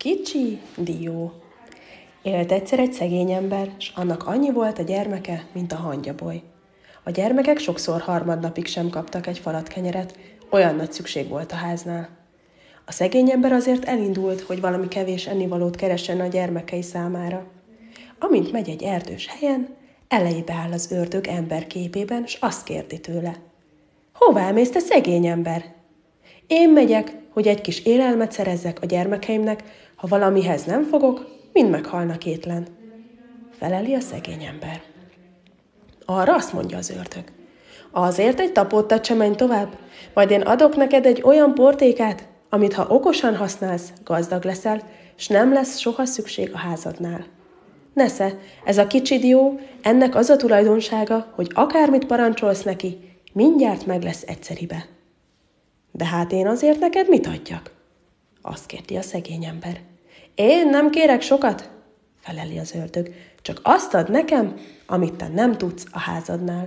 Kicsi dió. Élt egyszer egy szegény ember, s annak annyi volt a gyermeke, mint a hangyaboly. A gyermekek sokszor harmadnapig sem kaptak egy falat kenyeret, olyan nagy szükség volt a háznál. A szegény ember azért elindult, hogy valami kevés ennivalót keressen a gyermekei számára. Amint megy egy erdős helyen, elejébe áll az ördög ember képében, s azt kérdi tőle: "Hová mész, te szegény ember?" "Én megyek, hogy egy kis élelmet szerezzek a gyermekeimnek, ha valamihez nem fogok, mind meghalnak étlen," feleli a szegény ember. Arra azt mondja az ördög: "Azért egy tapódtat sem menj tovább, majd én adok neked egy olyan portékát, amit ha okosan használsz, gazdag leszel, s nem lesz soha szükség a házadnál. Nesze, ez a kicsi dió, ennek az a tulajdonsága, hogy akármit parancsolsz neki, mindjárt meg lesz egyszeribe." "De hát én azért neked mit adjak?" azt kérdi a szegény ember. "Én nem kérek sokat," feleli az ördög, "csak azt ad nekem, amit te nem tudsz a házadnál."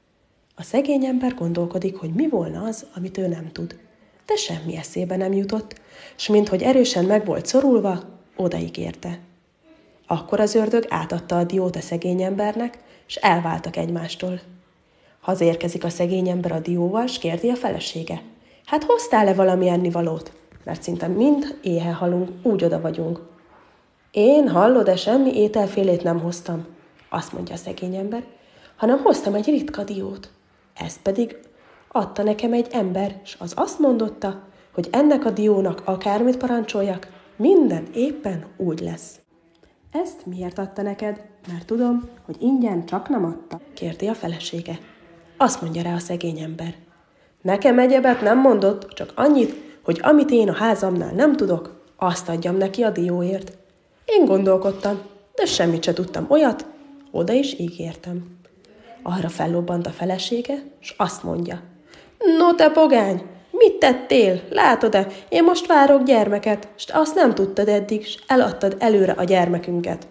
A szegény ember gondolkodik, hogy mi volna az, amit ő nem tud, de semmi eszébe nem jutott, s minthogy erősen meg volt szorulva, odaígérte. Akkor az ördög átadta a diót a szegény embernek, s elváltak egymástól. Hazérkezik a szegény ember a dióval, s kérdi a felesége: "Hát hoztál-e valami ennivalót? Mert szinte mind éhen halunk, úgy oda vagyunk." "Én, hallod-e, semmi ételfélét nem hoztam," azt mondja a szegény ember, "hanem hoztam egy ritka diót. Ezt pedig adta nekem egy ember, s az azt mondotta, hogy ennek a diónak akármit parancsoljak, minden éppen úgy lesz." "Ezt miért adta neked? Mert tudom, hogy ingyen csak nem adta," kérdi a felesége. Azt mondja rá a szegény ember: "Nekem egyebet nem mondott, csak annyit, hogy amit én a házamnál nem tudok, azt adjam neki a dióért. Én gondolkodtam, de semmit se tudtam olyat, oda is ígértem." Arra fellobbant a felesége, s azt mondja: "No te pogány, mit tettél? Látod-e, én most várok gyermeket, s te azt nem tudtad eddig, s eladtad előre a gyermekünket."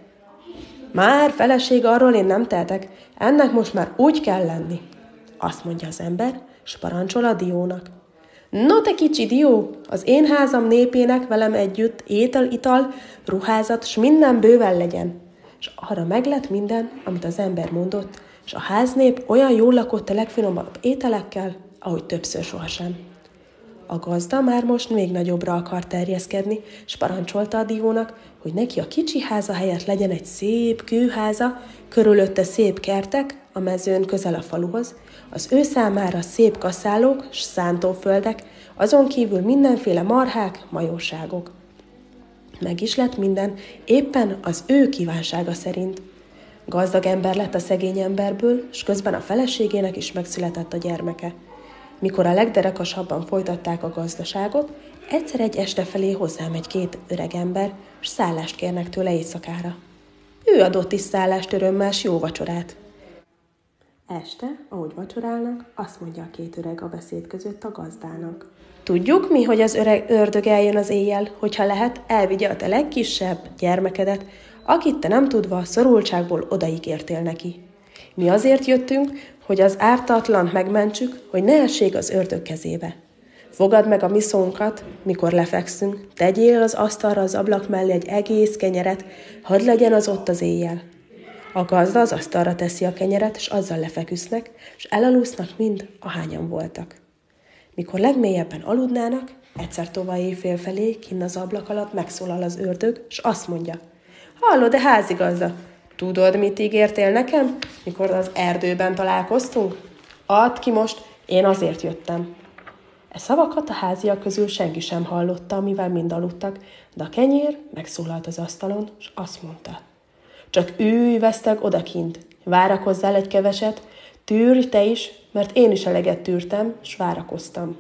"Már, feleség, arról én nem tehetek, ennek most már úgy kell lenni," azt mondja az ember, s parancsol a diónak. "No te kicsi dió, az én házam népének velem együtt étel, ital, ruházat, s minden bőven legyen." És arra meglett minden, amit az ember mondott, és a háznép olyan jól lakott a legfinomabb ételekkel, ahogy többször sohasem. A gazda már most még nagyobbra akar terjeszkedni, s parancsolta a diónak, hogy neki a kicsi háza helyett legyen egy szép kőháza, körülötte szép kertek, a mezőn közel a faluhoz, az ő számára szép kaszálók s szántóföldek, azon kívül mindenféle marhák, majorságok. Meg is lett minden, éppen az ő kívánsága szerint. Gazdag ember lett a szegény emberből, s közben a feleségének is megszületett a gyermeke. Mikor a legderekasabban folytatták a gazdaságot, egyszer egy este felé hozzámegy két öreg ember, s szállást kérnek tőle éjszakára. Ő adott is szállást örömmel, s jó vacsorát. Este, ahogy vacsorálnak, azt mondja a két öreg a beszéd között a gazdának: "Tudjuk mi, hogy az ördög eljön az éjjel, hogyha lehet, elvigye a te legkisebb gyermekedet, akit te nem tudva szorultságból odaígértél neki. Mi azért jöttünk, hogy az ártatlant megmentsük, hogy ne essék az ördög kezébe. Fogad meg a mi szónkat, mikor lefekszünk, tegyél az asztalra az ablak mellé egy egész kenyeret, hadd legyen az ott az éjjel." A gazda az asztalra teszi a kenyeret, s azzal lefeküsznek, s elalusznak mind, ahányan voltak. Mikor legmélyebben aludnának, egyszer tovább éjfél felé, kinn az ablak alatt megszólal az ördög, s azt mondja: "Hallod-e, házigazda, tudod, mit ígértél nekem, mikor az erdőben találkoztunk? Add ki most, én azért jöttem." E szavakat a háziak közül senki sem hallotta, mivel mind aludtak, de a kenyér megszólalt az asztalon, s azt mondta: "Csak ülj veszteg odakint, várakozzál egy keveset, tűrj te is, mert én is eleget tűrtem, s várakoztam.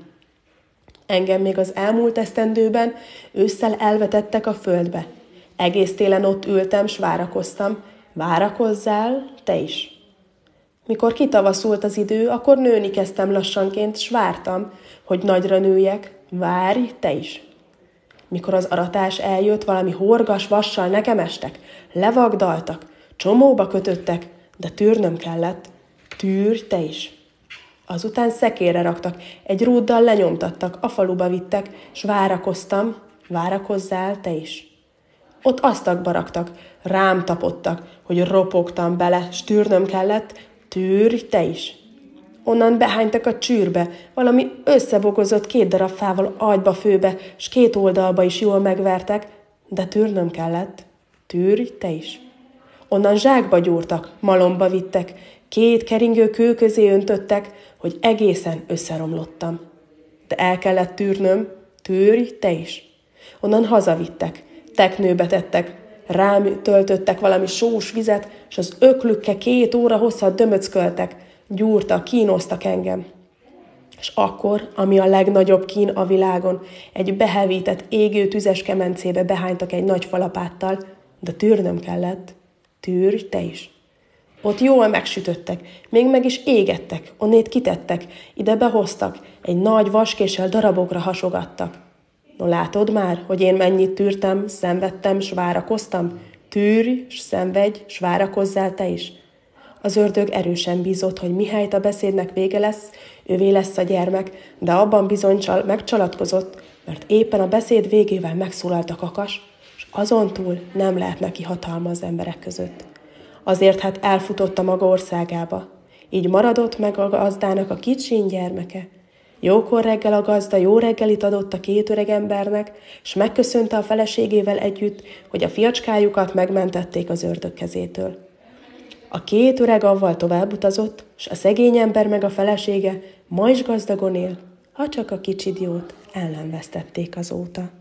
Engem még az elmúlt esztendőben ősszel elvetettek a földbe. Egész télen ott ültem, s várakoztam, várakozzál te is. Mikor kitavaszult az idő, akkor nőni kezdtem lassanként, s vártam, hogy nagyra nőjek, várj te is. Mikor az aratás eljött, valami horgas vassal nekem estek, levagdaltak, csomóba kötöttek, de tűrnöm kellett, tűrj te is. Azután szekérre raktak, egy rúddal lenyomtattak, a faluba vittek, s várakoztam, várakozzál te is. Ott asztakba raktak, rám tapodtak, hogy ropogtam bele, s tűrnöm kellett, tűrj te is. Onnan behánytak a csűrbe, valami összebogozott 2 darab fával agyba-főbe, s 2 oldalba is jól megvertek, de tűrnöm kellett, tűrj te is. Onnan zsákba gyúrtak, malomba vittek, 2 keringő kő közé öntöttek, hogy egészen összeromlottam. De el kellett tűrnöm, tűrj te is. Onnan hazavittek, teknőbe tettek, rám töltöttek valami sós vizet, s az öklükkel 2 óra hosszat dömöcköltek, gyúrtak, kínoztak engem. És akkor, ami a legnagyobb kín a világon, egy behevített, égő tüzes kemencébe behánytak egy nagy falapáttal, de tűrnöm kellett, tűrj te is. Ott jól megsütöttek, még meg is égettek, onnét kitettek, ide behoztak, egy nagy vaskéssel darabokra hasogattak. No látod már, hogy én mennyit tűrtem, szenvedtem, s várakoztam? Tűrj, s szenvedj, s várakozzál te is. Az ördög erősen bízott, hogy mihelyt a beszédnek vége lesz, ővé lesz a gyermek, de abban bizony megcsalatkozott, mert éppen a beszéd végével megszólalt a kakas, és azon túl nem lehet neki hatalma az emberek között. Azért hát elfutott a maga országába. Így maradott meg a gazdának a kicsiny gyermeke. Jókor reggel a gazda jó reggelit adott a 2 öreg embernek, s megköszönte a feleségével együtt, hogy a fiacskájukat megmentették az ördög kezétől. A 2 öreg avval tovább utazott, s a szegény ember meg a felesége ma is gazdagon él, ha csak a kicsi diót el nem vesztették azóta.